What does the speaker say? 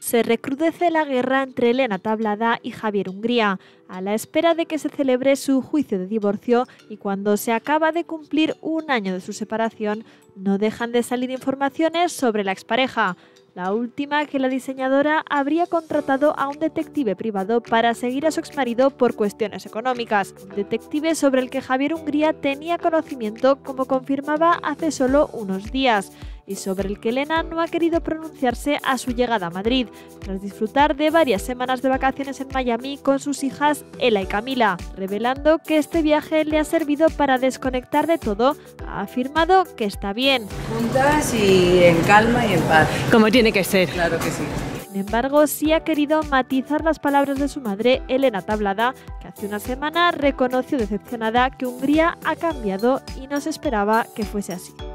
Se recrudece la guerra entre Elena Tablada y Javier Hungría, a la espera de que se celebre su juicio de divorcio, y cuando se acaba de cumplir un año de su separación, no dejan de salir informaciones sobre la expareja. La última, que la diseñadora habría contratado a un detective privado para seguir a su exmarido por cuestiones económicas. Un detective sobre el que Javier Hungría tenía conocimiento, como confirmaba hace solo unos días, y sobre el que Elena no ha querido pronunciarse a su llegada a Madrid, tras disfrutar de varias semanas de vacaciones en Miami con sus hijas Ela y Camila. Revelando que este viaje le ha servido para desconectar de todo, ha afirmado que está bien. Juntas y en calma y en paz. Como tiene que ser. Claro que sí. Sin embargo, sí ha querido matizar las palabras de su madre, Elena Tablada, que hace una semana reconoció decepcionada que Hungría ha cambiado y no se esperaba que fuese así.